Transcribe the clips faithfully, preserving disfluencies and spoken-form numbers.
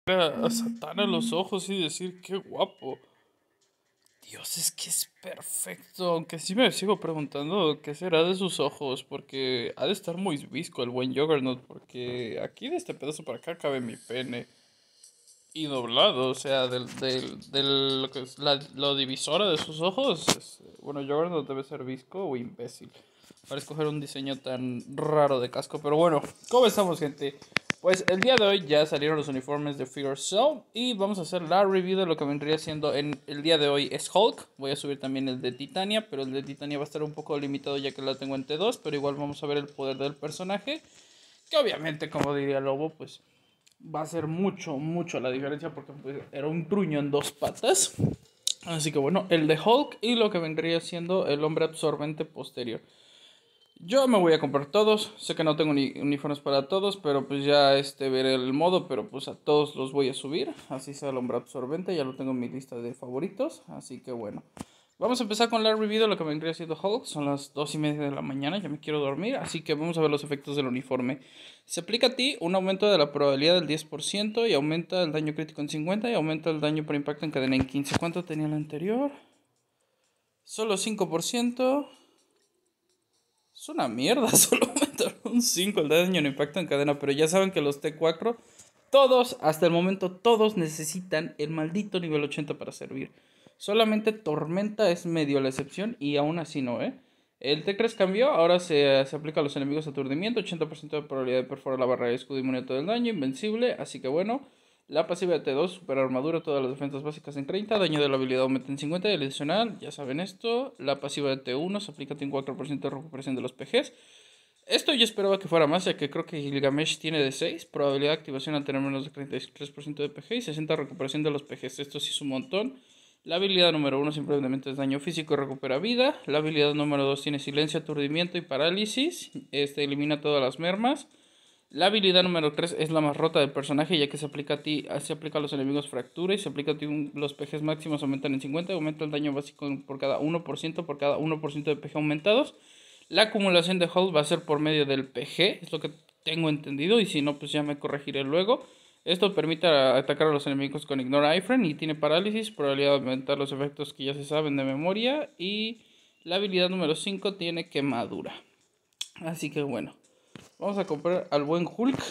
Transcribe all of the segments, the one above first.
a Satán a los ojos y decir, qué guapo. Dios, es que es perfecto. Aunque sí me sigo preguntando qué será de sus ojos. Porque ha de estar muy visco el buen Juggernaut. Porque aquí de este pedazo para acá cabe mi pene. Y doblado, o sea, del, del, del lo que es la, lo divisora de sus ojos. Es- bueno, Juggernaut debe ser visco o imbécil para escoger un diseño tan raro de casco. Pero bueno, ¿cómo estamos, gente? Pues el día de hoy ya salieron los uniformes de Figure Cell y vamos a hacer la review de lo que vendría siendo en el día de hoy es Hulk. Voy a subir también el de Titania, pero el de Titania va a estar un poco limitado ya que la tengo en T dos, pero igual vamos a ver el poder del personaje, que obviamente, como diría Lobo, pues va a ser mucho, mucho la diferencia porque pues, era un truño en dos patas. Así que bueno, el de Hulk y lo que vendría siendo el hombre absorbente posterior. Yo me voy a comprar todos. Sé que no tengo ni uniformes para todos, pero pues ya este veré el modo, pero pues a todos los voy a subir. Así sea el hombre absorbente, ya lo tengo en mi lista de favoritos. Así que bueno. Vamos a empezar con la review de lo que vendría siendo Hulk. Son las dos y media de la mañana, ya me quiero dormir. Así que vamos a ver los efectos del uniforme. Se aplica a ti un aumento de la probabilidad del diez por ciento y aumenta el daño crítico en cincuenta por ciento y aumenta el daño por impacto en cadena en quince por ciento. ¿Cuánto tenía el anterior? Solo cinco por ciento. Es una mierda, solo aumentaron un cinco el daño en impacto en cadena, pero ya saben que los T cuatro, todos, hasta el momento, todos necesitan el maldito nivel ochenta para servir. Solamente Tormenta es medio la excepción y aún así no, ¿eh? El T tres cambió, ahora se, se aplica a los enemigos aturdimiento, ochenta por ciento de probabilidad de perforar la barra de escudo inmune a todo el daño, invencible, así que bueno. La pasiva de T dos, super armadura, todas las defensas básicas en treinta, daño de la habilidad aumenta en cincuenta y el adicional, ya saben esto. La pasiva de T uno se aplica en cuatro por ciento de recuperación de los P Gs. Esto yo esperaba que fuera más, ya que creo que Gilgamesh tiene de seis, probabilidad de activación al tener menos de treinta y tres por ciento de P G y sesenta recuperación de los P Gs. Esto sí es un montón. La habilidad número uno simplemente es daño físico y recupera vida. La habilidad número dos tiene silencio, aturdimiento y parálisis. Este elimina todas las mermas. La habilidad número tres es la más rota del personaje, ya que se aplica a ti, se aplica a los enemigos fractura y se aplica a ti un, los P Gs máximos aumentan en cincuenta y aumenta el daño básico por cada uno por ciento por cada uno por ciento de P G aumentados. La acumulación de Hulk va a ser por medio del P G, es lo que tengo entendido, y si no, pues ya me corregiré luego. Esto permite atacar a los enemigos con Ignore Iframe y tiene parálisis, probabilidad de aumentar los efectos que ya se saben de memoria. Y la habilidad número cinco tiene quemadura. Así que bueno. Vamos a comprar al buen Hulk.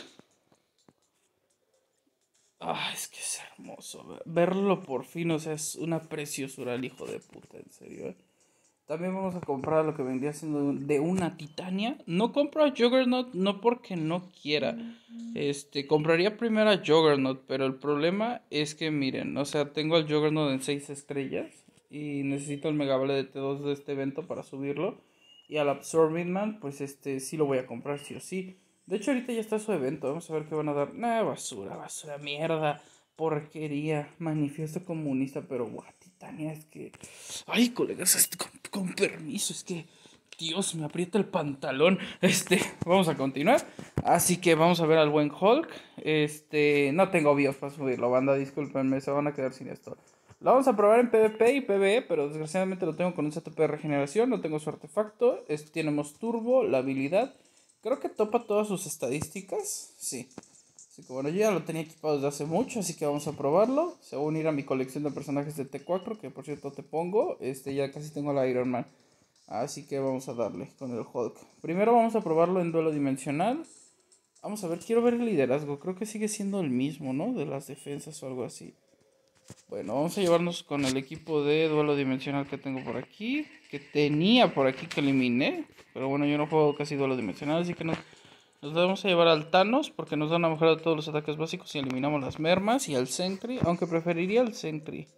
Ah, es que es hermoso. Verlo por fin, o sea, es una preciosura el hijo de puta, en serio. ¿eh? También vamos a comprar lo que vendría siendo de una Titania. No compro a Juggernaut, no porque no quiera. Este, compraría primero a Juggernaut, pero el problema es que miren, o sea, tengo al Juggernaut en seis estrellas y necesito el Megaball de T dos de este evento para subirlo. Y al Absorbing Man, pues este sí lo voy a comprar sí o sí. De hecho, ahorita ya está su evento. Vamos a ver qué van a dar. Nah, basura, basura, mierda, porquería, manifiesto comunista, pero guau, Titania, es que. Ay, colegas, este, con, con permiso, es que. Dios, me aprieta el pantalón. Este, vamos a continuar. Así que vamos a ver al buen Hulk. Este, no tengo bios para subirlo, banda, discúlpenme, se van a quedar sin esto. Lo vamos a probar en PvP y PvE, pero desgraciadamente lo tengo con un Z P de regeneración, no tengo su artefacto. Este, tenemos turbo, la habilidad. Creo que topa todas sus estadísticas. Sí. Así que bueno, yo ya lo tenía equipado desde hace mucho, así que vamos a probarlo. Se va a unir a mi colección de personajes de T cuatro, que por cierto te pongo. Este, ya casi tengo la Iron Man. Así que vamos a darle con el Hulk. Primero vamos a probarlo en duelo dimensional. Vamos a ver, quiero ver el liderazgo. Creo que sigue siendo el mismo, ¿no? De las defensas o algo así. Bueno, vamos a llevarnos con el equipo de duelo dimensional que tengo por aquí. Que tenía por aquí que eliminé. Pero bueno, yo no juego casi duelo dimensional, así que nos, nos vamos a llevar al Thanos. Porque nos da una mejora de todos los ataques básicos y eliminamos las mermas. Y al Sentry, aunque preferiría al Sentry.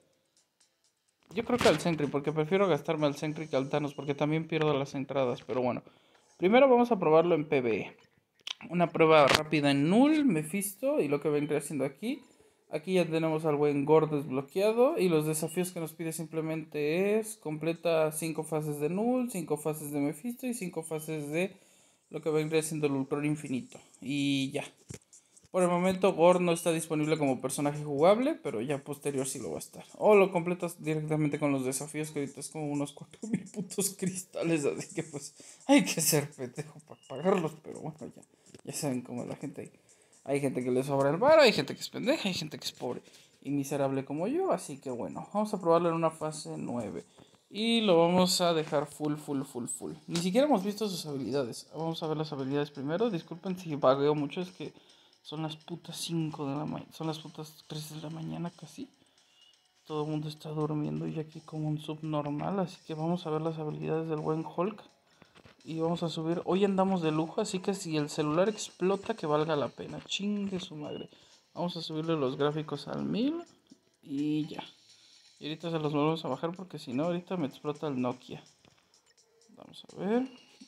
Yo creo que al Sentry, porque prefiero gastarme al Sentry que al Thanos, porque también pierdo las entradas. Pero bueno, primero vamos a probarlo en PvE. Una prueba rápida en Null, Mephisto y lo que vendría haciendo aquí. Aquí ya tenemos al buen Gore desbloqueado y los desafíos que nos pide simplemente es completa cinco fases de Null, cinco fases de Mephisto y cinco fases de lo que vendría siendo el Ultron infinito. Y ya. Por el momento Gore no está disponible como personaje jugable, pero ya posterior sí lo va a estar. O lo completas directamente con los desafíos, que ahorita es como unos cuatro mil putos cristales, así que pues hay que ser pendejo para pagarlos, pero bueno, ya, ya saben cómo es la gente ahí. Hay gente que le sobra el varo, hay gente que es pendeja, hay gente que es pobre y miserable como yo. Así que bueno, vamos a probarlo en una fase nueve. Y lo vamos a dejar full, full, full, full. Ni siquiera hemos visto sus habilidades. Vamos a ver las habilidades primero. Disculpen si vagueo mucho, es que son las putas cinco de la mañana. Son las putas tres de la mañana casi. Todo el mundo está durmiendo y aquí como un subnormal. Así que vamos a ver las habilidades del buen Hulk. Y vamos a subir. Hoy andamos de lujo, así que si el celular explota, que valga la pena. Chingue su madre. Vamos a subirle los gráficos al mil. Y ya. Y ahorita se los volvemos a bajar porque si no, ahorita me explota el Nokia. Vamos a ver.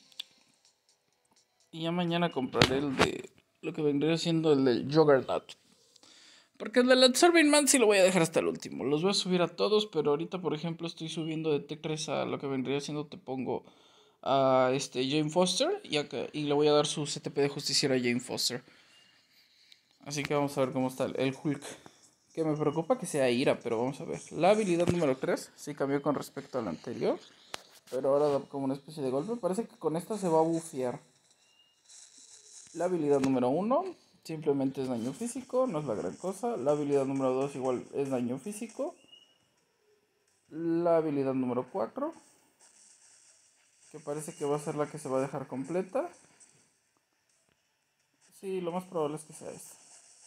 Y ya mañana compraré el de lo que vendría siendo el del Juggernaut. Porque el del Absorbing Man sí lo voy a dejar hasta el último. Los voy a subir a todos, pero ahorita, por ejemplo, estoy subiendo de T tres a lo que vendría siendo, te pongo a este Jane Foster y, acá, y le voy a dar su C T P de justiciera a Jane Foster. Así que vamos a ver cómo está el, el Hulk. Que me preocupa que sea Ira, pero vamos a ver. La habilidad número tres sí cambió con respecto a la anterior. Pero ahora da como una especie de golpe. Parece que con esta se va a bufear. La habilidad número uno simplemente es daño físico, no es la gran cosa. La habilidad número dos igual es daño físico. La habilidad número cuatro, que parece que va a ser la que se va a dejar completa. Sí, lo más probable es que sea esta.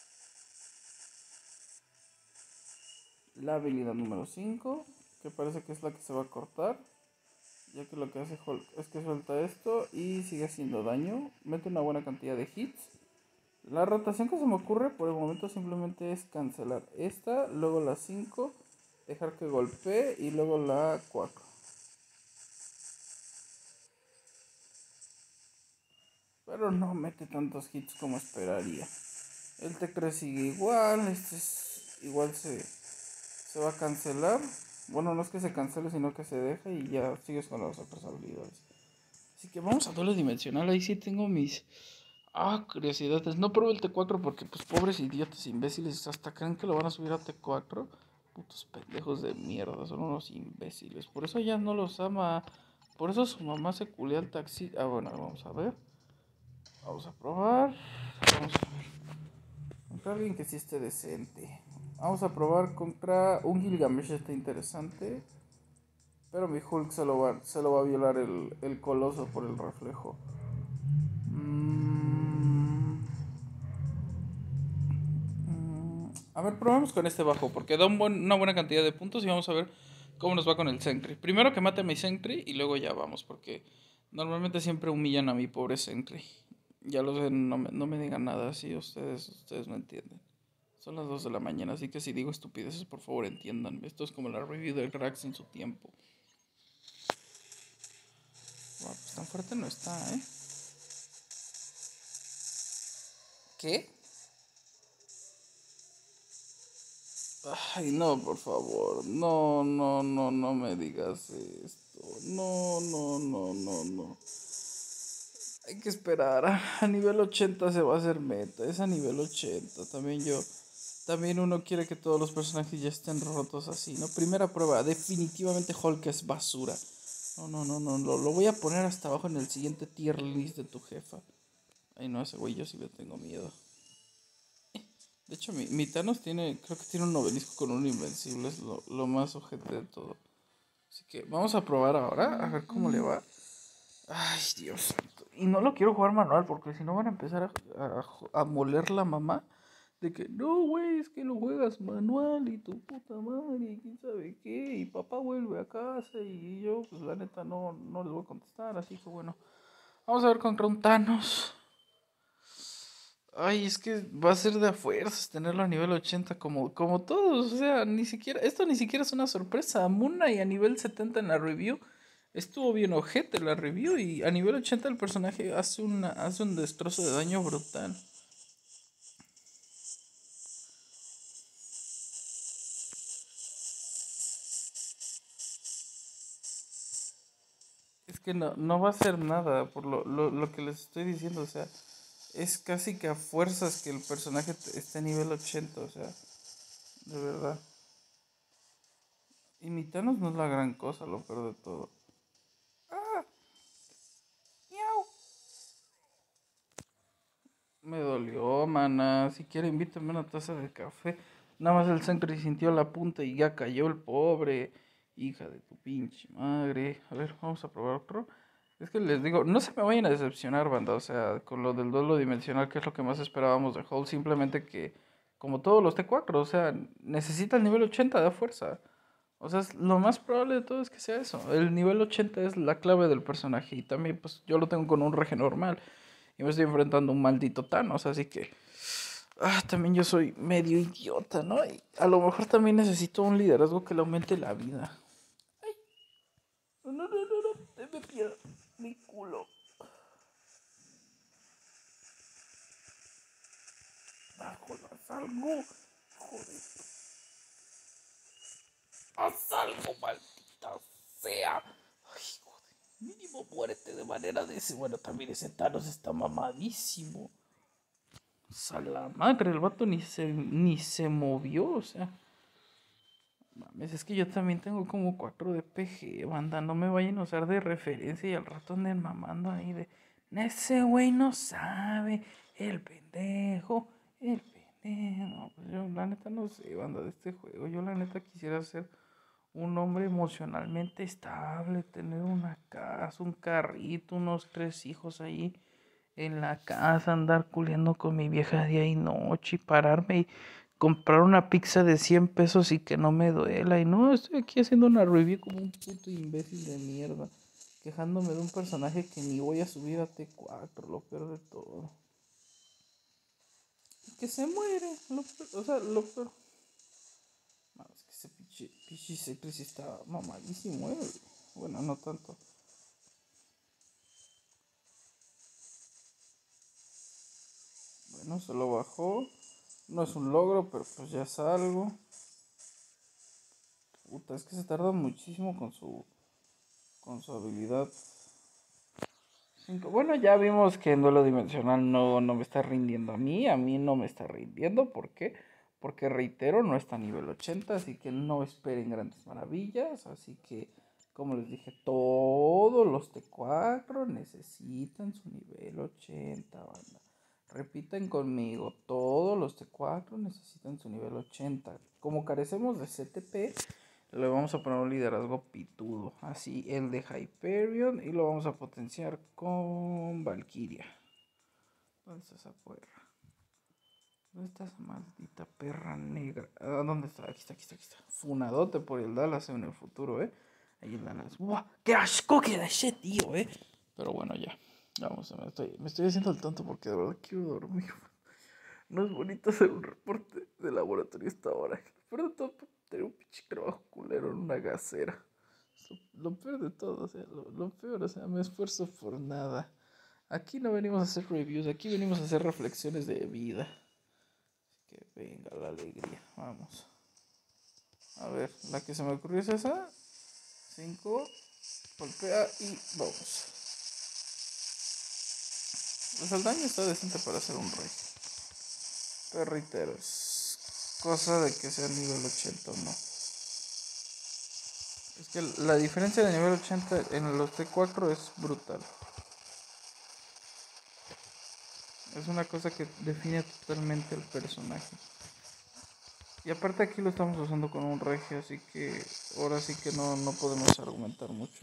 La habilidad número cinco, que parece que es la que se va a cortar, ya que lo que hace Hulk es que suelta esto y sigue haciendo daño. Mete una buena cantidad de hits. La rotación que se me ocurre por el momento simplemente es cancelar esta, luego la cinco, dejar que golpee y luego la cuatro. Pero no mete tantos hits como esperaría. El T tres sigue igual, este es, igual se, se va a cancelar. Bueno, no es que se cancele, sino que se deja y ya sigues con las otras habilidades. Así que vamos a doble dimensional, ahí sí tengo mis... Ah, curiosidades. No pruebo el T cuatro porque, pues, pobres idiotas imbéciles, hasta creen que lo van a subir a T cuatro. Putos pendejos de mierda, son unos imbéciles. Por eso ya no los ama. Por eso su mamá se culea al taxi. Ah, bueno, vamos a ver. Vamos a probar. Vamos a ver. Contra alguien que sí esté decente. Vamos a probar contra un Gilgamesh, está interesante. Pero mi Hulk se lo va, se lo va a violar el, el coloso por el reflejo. Mm, mm, a ver, probamos con este bajo. Porque da un buen, una buena cantidad de puntos. Y vamos a ver cómo nos va con el Sentry. Primero que mate a mi Sentry y luego ya vamos. Porque normalmente siempre humillan a mi pobre Sentry. Ya lo sé, no me, no me digan nada así. Ustedes, ustedes no entienden. Son las dos de la mañana, así que si digo estupideces, por favor entiéndanme. Esto es como la review del Cracks en su tiempo. Wow, pues tan fuerte no está, ¿eh? ¿Qué? Ay, no, por favor. No, no, no, no me digas esto. No, no, no, no, no. Hay que esperar. A nivel ochenta se va a hacer meta. Es a nivel ochenta. También yo. También uno quiere que todos los personajes ya estén rotos así, ¿no? Primera prueba. Definitivamente Hulk es basura. No, no, no, no. Lo, lo voy a poner hasta abajo en el siguiente tier list de tu jefa. Ay, no, ese güey yo sí le tengo miedo. De hecho, mi, mi Thanos tiene, creo que tiene un obelisco con un invencible, es lo, lo más ojete de todo. Así que vamos a probar ahora, a ver cómo le va. Ay, Dios santo. Y no lo quiero jugar manual porque si no van a empezar a, a, a moler la mamá de que no, güey, es que lo juegas manual y tu puta madre y quién sabe qué. Y papá vuelve a casa y yo, pues la neta no, no les voy a contestar. Así que bueno, vamos a ver contra un Thanos. Ay, es que va a ser de a fuerzas tenerlo a nivel ochenta como, como todos. O sea, ni siquiera, esto ni siquiera es una sorpresa. Muna y a nivel setenta en la review estuvo bien ojete la review y a nivel ochenta el personaje hace, una, hace un destrozo de daño brutal. Es que no, no va a hacer nada por lo, lo, lo que les estoy diciendo. O sea, es casi que a fuerzas que el personaje esté a nivel ochenta. O sea, de verdad. Y mi Thanos no es la gran cosa, lo peor de todo. ¡Ah! ¡Miau! Me dolió, mana. Si quiere, invítame una taza de café. Nada más el sangre sintió la punta y ya cayó el pobre. Hija de tu pinche madre. A ver, vamos a probar otro. Es que les digo, no se me vayan a decepcionar, banda. O sea, con lo del duelo dimensional, que es lo que más esperábamos de Hall. Simplemente que, como todos los T cuatro, o sea, necesita el nivel ochenta de fuerza. O sea, es- lo más probable de todo es que sea eso. El nivel ochenta es la clave del personaje. Y también, pues, yo lo tengo con un rege normal. Y me estoy enfrentando a un maldito Thanos, así que... Ah, también yo soy medio idiota, ¿no? Y a lo mejor también necesito un liderazgo que le aumente la vida. No, no, no, no, no, te me pierdo mi culo. Bajo, haz algo. Joder, haz algo, maldita sea. Ay, joder. Mínimo muérete de manera de ese. Bueno, también ese Thanos está mamadísimo. O la madre, el vato ni se, ni se movió, o sea. Mames, es que yo también tengo como cuatro de P G, banda. No me vayan a usar de referencia y al rato anden mamando ahí de. Ese güey no sabe. El pendejo. El pendejo. No, pues yo la neta no sé, banda, de este juego. Yo la neta quisiera ser un hombre emocionalmente estable. Tener una casa, un carrito, unos tres hijos ahí en la casa, andar culiando con mi vieja día y noche y pararme y comprar una pizza de cien pesos y que no me duela. Y no, estoy aquí haciendo una review como un puto imbécil de mierda, quejándome de un personaje que ni voy a subir a T cuatro, lo peor de todo. Y que se muere, lo peor, o sea, lo peor. No, es que ese pinche, pinche Secret sí está mamadísimo, eh. Bueno, no tanto. Bueno, se lo bajó. No es un logro, pero pues ya es algo. Puta, es que se tarda muchísimo con su, con su habilidad. Cinco. Bueno, ya vimos que en duelo dimensional no, no me está rindiendo a mí. A mí no me está rindiendo. ¿Por qué? Porque reitero, no está a nivel ochenta, así que no esperen grandes maravillas. Así que, como les dije, todos los T cuatro necesitan su nivel ochenta, banda. Repiten conmigo, todos los T cuatro necesitan su nivel ochenta. Como carecemos de C T P, le vamos a poner un liderazgo pitudo. Así el de Hyperion. Y lo vamos a potenciar con Valkyria. ¿Dónde está esa perra? ¿Dónde está esa maldita perra negra? ¿A ¿Dónde está? Aquí está, aquí está, aquí está. Funadote por el Dallas en el futuro, ¿eh? Ahí el Dallas. ¡Buah! ¡Qué asco que da ese tío, eh! Pero bueno, ya. Vamos, me estoy, me estoy haciendo el tonto porque de verdad quiero dormir. No es bonito hacer un reporte de laboratorio esta hora. Pero todo tener un pinche trabajo culero en una gasera. Lo, lo peor de todo, o sea, lo, lo peor, o sea, me esfuerzo por nada. Aquí no venimos a hacer reviews, aquí venimos a hacer reflexiones de vida. Así que venga la alegría, vamos. A ver, la que se me ocurrió es esa. Cinco, golpea y vamos. Pues el daño está decente para hacer un rey. Pero reitero, es cosa de que sea nivel ochenta o no. Es que la diferencia de nivel ochenta en los T cuatro es brutal. Es una cosa que define totalmente el personaje. Y aparte aquí lo estamos usando con un regio, así que ahora sí que no, no podemos argumentar mucho.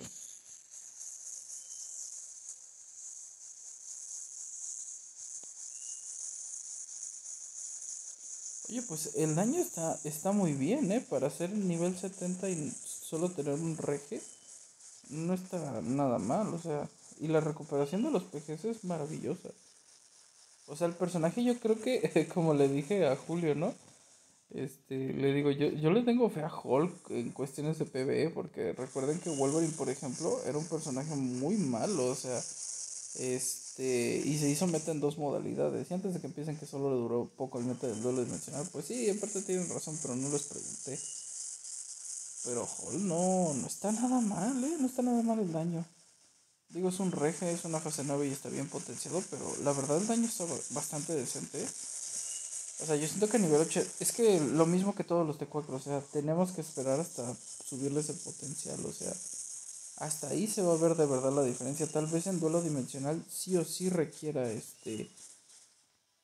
Oye, pues el daño está, está muy bien, ¿eh? Para ser nivel setenta y solo tener un rege, no está nada mal, o sea. Y la recuperación de los P Gs es maravillosa. O sea, el personaje yo creo que, como le dije a Julio, ¿no? Este, le digo, yo, yo le tengo fe a Hulk en cuestiones de PvE, porque recuerden que Wolverine, por ejemplo, era un personaje muy malo, o sea, este, y se hizo meta en dos modalidades. Y antes de que empiecen que solo le duró poco el meta del duelo dimensional, pues sí, en parte tienen razón, pero no les pregunté. Pero Hulk no, no está nada mal, ¿eh? No está nada mal el daño. Digo, es un reje, es una fase nueve y está bien potenciado, pero la verdad el daño está bastante decente, ¿eh? O sea, yo siento que a nivel ocho es que lo mismo que todos los T cuatro, o sea, tenemos que esperar hasta subirles el potencial, o sea, hasta ahí se va a ver de verdad la diferencia. Tal vez en duelo dimensional sí o sí requiera este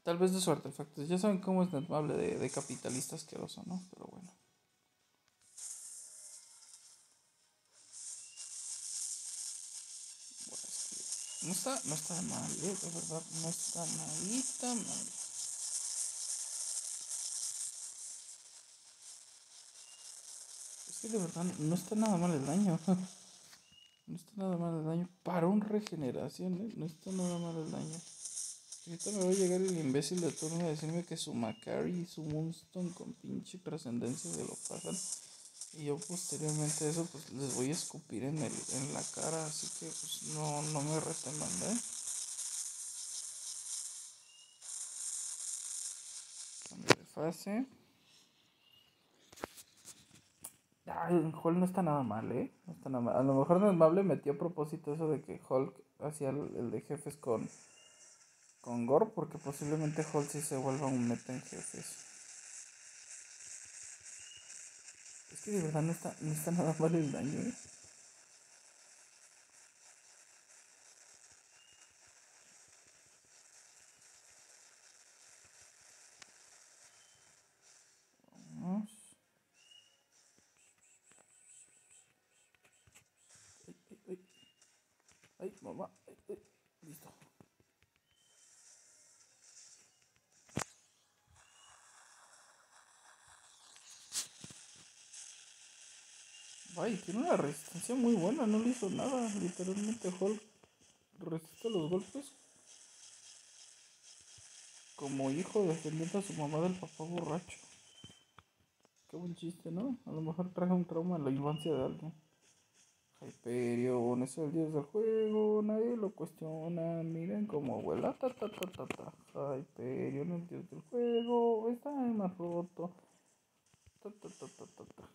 Tal vez de su artefacto. Ya saben cómo es Netmable de, de capitalista asqueroso, ¿no? Pero bueno. Bueno, es que no está, no está mal, ¿eh? De verdad, no está nadita mal. Es que de verdad no está nada mal el daño. No está nada mal el daño. Para un regeneración, ¿eh? No está nada mal el daño. Ahorita me va a llegar el imbécil de turno a decirme que su Macari y su Moonstone con pinche trascendencia se lo pasan. Y yo posteriormente a eso pues les voy a escupir en, el, en la cara. Así que pues no, no me reten, ¿eh? Cambio de fase. Ah, el Hulk no está nada mal, ¿eh? No está nada mal. A lo mejor Nesmable metió a propósito eso de que Hulk hacía el, el de jefes con, con Gore, porque posiblemente Hulk sí se vuelva un meta en jefes. Es que de verdad no está, no está nada mal el daño, ¿eh? Vamos. Ay, ay, ay. Ay, mamá. Ay, ay. Listo. Ay, tiene una resistencia muy buena, no le hizo nada. Literalmente Hulk resiste los golpes como hijo defendiendo a su mamá del papá borracho. Qué buen chiste, ¿no? A lo mejor traje un trauma en la infancia de alguien. Hyperion es el dios del juego, nadie lo cuestiona. Miren cómo vuela, ta ta ta ta ta. Hyperion, el dios del juego, está más roto. Ta ta ta ta ta ta.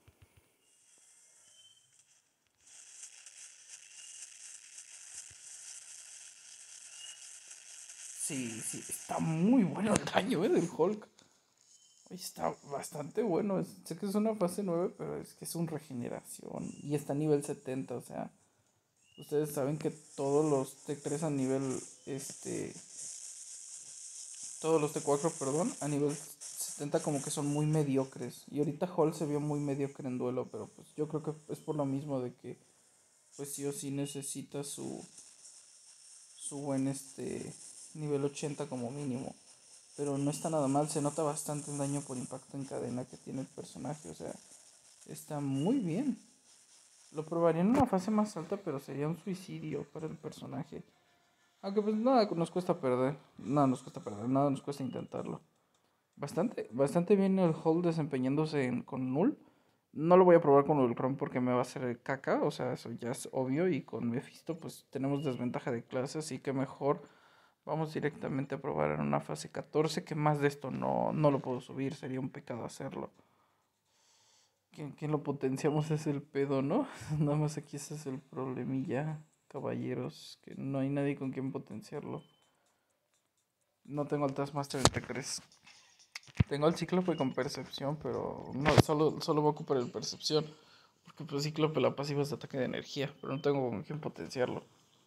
Sí, sí, está muy bueno el daño, ¿eh? Del Hulk. Está bastante bueno. Es- sé que es una fase nueve, pero es que es un regeneración. Y está a nivel setenta, o sea. Ustedes saben que todos los T tres a nivel. Este. Todos los T cuatro, perdón, a nivel setenta como que son muy mediocres. Y ahorita Hall se vio muy mediocre en duelo, pero pues yo creo que es por lo mismo de que. Pues sí o sí necesita su. Su buen este. Nivel ochenta como mínimo. Pero no está nada mal, se nota bastante el daño por impacto en cadena que tiene el personaje, o sea. Está muy bien. Lo probaría en una fase más alta, pero sería un suicidio para el personaje. Aunque pues nada nos cuesta perder. Nada nos cuesta perder, nada nos cuesta intentarlo. Bastante, bastante bien el hold desempeñándose en- con Null. No lo voy a probar con Ultron porque me va a hacer caca, o sea, eso ya es obvio. Y con Mephisto pues tenemos desventaja de clase, así que mejor vamos directamente a probar en una fase catorce, que más de esto no, no lo puedo subir, sería un pecado hacerlo. Quien, quien lo potenciamos es el pedo, ¿no? Nada más aquí ese es el problemilla, caballeros, que no hay nadie con quien potenciarlo. No tengo el Taskmaster en T tres. Tengo el Cíclope con percepción, pero no, solo, solo voy a ocupar el percepción. Porque pues Cíclope la pasiva es de ataque de energía, pero no tengo con quien potenciarlo.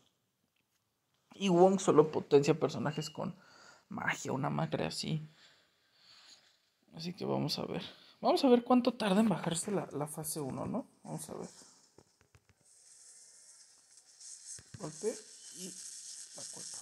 Y Wong solo potencia personajes con magia, una madre así. Así que vamos a ver. Vamos a ver cuánto tarda en bajarse la, la fase uno, ¿no? Vamos a ver. Golpe y la cuatro.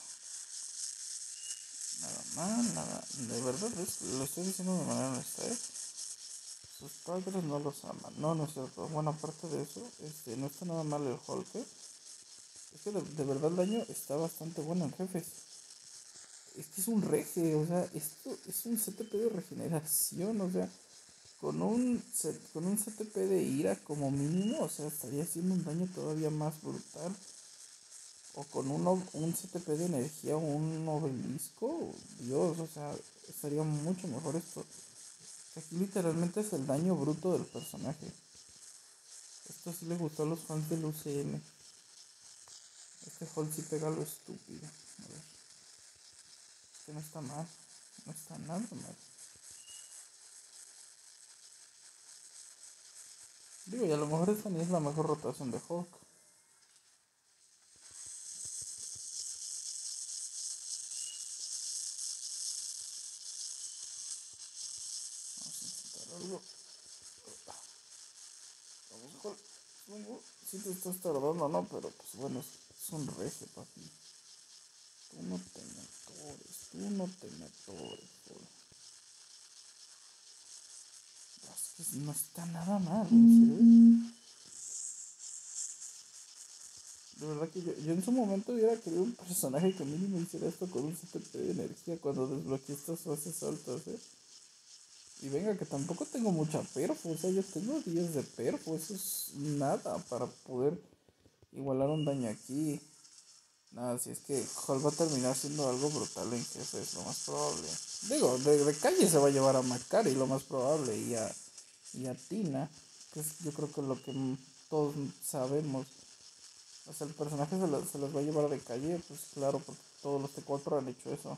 Nada mal, nada. De verdad, es, lo estoy diciendo de manera honesta, ¿eh? Sus padres no los aman. No, no es cierto. Bueno, aparte de eso, este, no está nada mal el Hulk. ¿Eh? Es que de, de verdad el daño está bastante bueno en jefes. Es que es un rege, o sea, esto es un C T P de regeneración, o sea, con un, con un C T P de ira como mínimo, o sea, estaría haciendo un daño todavía más brutal. O con un, un C T P de energía o un obelisco, Dios, o sea, estaría mucho mejor esto. Aquí literalmente es el daño bruto del personaje. Esto sí le gustó a los fans del U C M. Este Hulk sí pega lo estúpido. A ver, este no está mal. No está nada mal. Digo, y a lo mejor esta ni es la mejor rotación de Hulk. Vamos, Hulk. Vamos. Sí te estás tardando, ¿no? Pero pues bueno, es un regio, papi. Tú no te me atores, tú no te me atores, Hulk. Es que no está nada mal, en serio. De verdad que yo, yo en su momento hubiera querido un personaje que mínimo hiciera esto con un C T P de energía cuando desbloqueé estas fases altas, ¿eh? Y venga, que tampoco tengo mucha perfo, o sea, yo tengo diez de perfo, eso es nada para poder igualar un daño aquí. Nada, si es que Hall va a terminar siendo algo brutal en jefe, es lo más probable. Digo, de, de calle se va a llevar a Macari, lo más probable, y a, y a Tina, que es yo creo que lo que todos sabemos. O sea, el personaje se, lo, se los va a llevar de calle, pues claro, porque todos los T cuatro han hecho eso.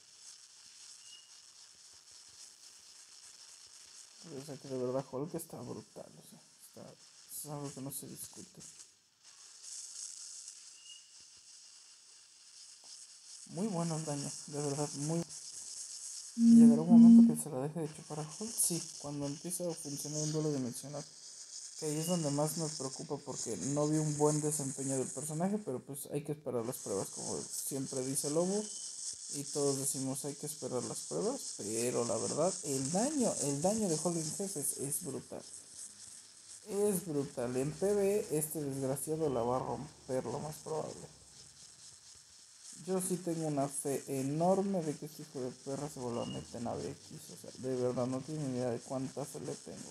O sea, que de verdad Hulk está brutal, o sea, está, es algo que no se discute. Muy bueno el daño, de verdad, muy. ¿Llegará un momento que se la deje de chupar a Hulk? Sí, cuando empieza a funcionar un duelo dimensional. Que ahí es donde más me preocupa porque no vi un buen desempeño del personaje, pero pues hay que esperar las pruebas, como siempre dice Lobo. Y todos decimos hay que esperar las pruebas, pero la verdad, el daño, el daño de Hulk en jefes es brutal. Es brutal. En P B este desgraciado la va a romper lo más probable. Yo sí tengo una fe enorme de que este hijo de perra se vuelva a meter en A B X. O sea, de verdad no tiene ni idea de cuántas se le tengo.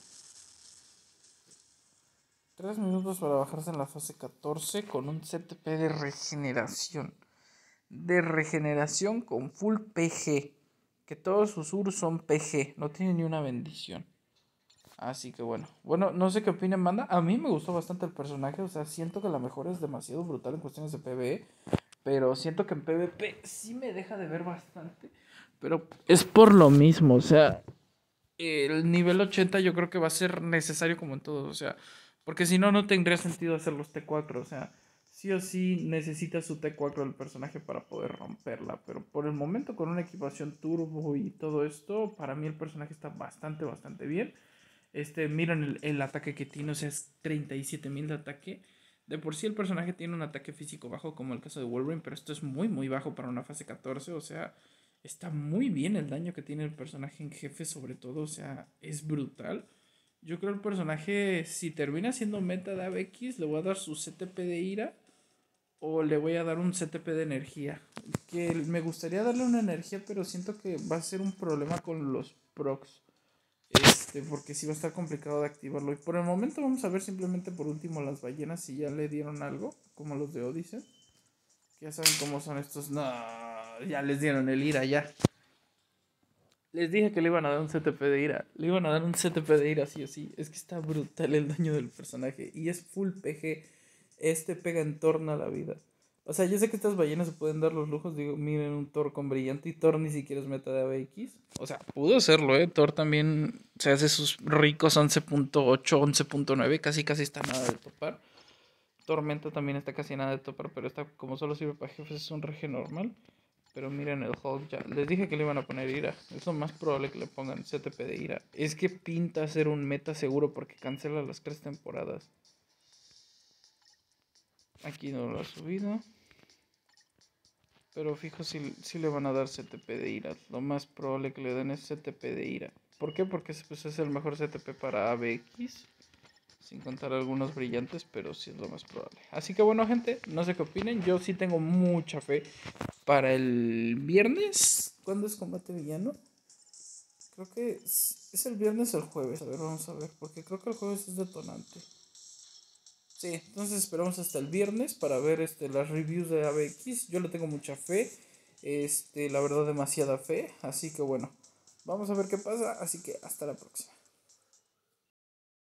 Tres minutos para bajarse en la fase catorce con un C T P de regeneración. De regeneración con full P G. Que todos sus U R son P G. No tiene ni una bendición. Así que bueno. Bueno, no sé qué opinen, banda. A mí me gustó bastante el personaje. O sea, siento que la mejora es demasiado brutal en cuestiones de PvE. Pero siento que en PvP sí me deja de ver bastante. Pero es por lo mismo. O sea, el nivel ochenta yo creo que va a ser necesario como en todo. O sea, porque si no, no tendría sentido hacer los T cuatro. O sea, sí o sí necesita su T cuatro el personaje para poder romperla. Pero por el momento, con una equipación turbo y todo esto, para mí el personaje está bastante, bastante bien. Este, miren el, el ataque que tiene, o sea, es treinta y siete mil de ataque. De por sí el personaje tiene un ataque físico bajo, como el caso de Wolverine, pero esto es muy, muy bajo para una fase catorce. O sea, está muy bien el daño que tiene el personaje en jefe, sobre todo. O sea, es brutal. Yo creo el personaje, si termina siendo meta de A B X, le voy a dar su C T P de ira o le voy a dar un C T P de energía. Que me gustaría darle una energía, pero siento que va a ser un problema con los procs. Este, porque sí va a estar complicado de activarlo. Y por el momento vamos a ver simplemente por último las ballenas si ya le dieron algo, como los de Odyssey. Que ya saben cómo son estos. No, ya les dieron el ira, ya. Les dije que le iban a dar un C T P de ira. Le iban a dar un C T P de ira, sí o sí. Es que está brutal el daño del personaje. Y es full P G. Este pega en torno a la vida. O sea, yo sé que estas ballenas se pueden dar los lujos. Digo, miren un Thor con brillante. Y Thor ni siquiera es meta de A B X. O sea, pudo serlo, ¿eh? Thor también se hace sus ricos once punto ocho, once punto nueve. Casi, casi está nada de topar. Tormenta también está casi nada de topar. Pero esta, como solo sirve para jefes, es un rege normal. Pero miren el Hulk ya. Les dije que le iban a poner ira. Es lo más probable que le pongan C T P de ira. Es que pinta ser un meta seguro porque cancela las tres temporadas. Aquí no lo ha subido. Pero fijo si, si le van a dar C T P de ira. Lo más probable que le den es C T P de ira. ¿Por qué? Porque pues, es el mejor C T P para A B X. Sin contar algunos brillantes, pero sí es lo más probable. Así que bueno, gente, no sé qué opinen. Yo sí tengo mucha fe para el viernes. ¿Cuándo es combate villano? Creo que es el viernes o el jueves. A ver, vamos a ver. Porque creo que el jueves es detonante. Sí, entonces esperamos hasta el viernes para ver este, las reviews de A B X. Yo le tengo mucha fe. Este, la verdad, demasiada fe. Así que bueno, vamos a ver qué pasa. Así que hasta la próxima.